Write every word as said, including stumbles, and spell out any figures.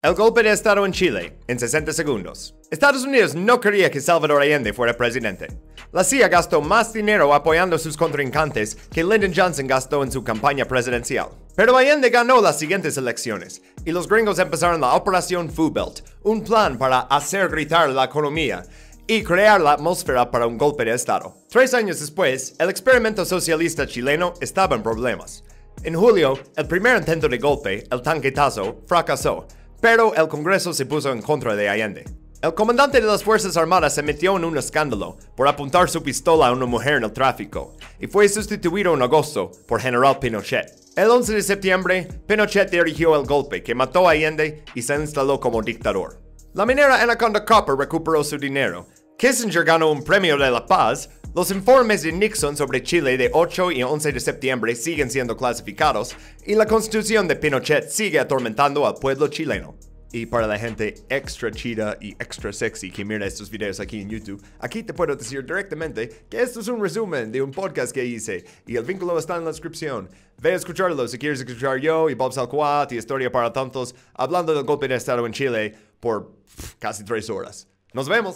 El golpe de estado en Chile, en sesenta segundos. Estados Unidos no quería que Salvador Allende fuera presidente. La C I A gastó más dinero apoyando a sus contrincantes que Lyndon Johnson gastó en su campaña presidencial. Pero Allende ganó las siguientes elecciones, y los gringos empezaron la Operación Food Belt, un plan para hacer gritar la economía y crear la atmósfera para un golpe de estado. Tres años después, el experimento socialista chileno estaba en problemas. En julio, el primer intento de golpe, el tanquetazo, fracasó, pero el Congreso se puso en contra de Allende. El comandante de las Fuerzas Armadas se metió en un escándalo por apuntar su pistola a una mujer en el tráfico y fue sustituido en agosto por General Pinochet. El once de septiembre, Pinochet dirigió el golpe que mató a Allende y se instaló como dictador. La minera Anaconda Copper recuperó su dinero. Kissinger ganó un premio de la paz. Los informes de Nixon sobre Chile de ocho y once de septiembre siguen siendo clasificados y la constitución de Pinochet sigue atormentando al pueblo chileno. Y para la gente extra chida y extra sexy que mira estos videos aquí en YouTube, aquí te puedo decir directamente que esto es un resumen de un podcast que hice y el vínculo está en la descripción. Ve a escucharlo si quieres escuchar yo y Bob Salcuat y Historia para Tontos hablando del golpe de estado en Chile por pff, casi tres horas. ¡Nos vemos!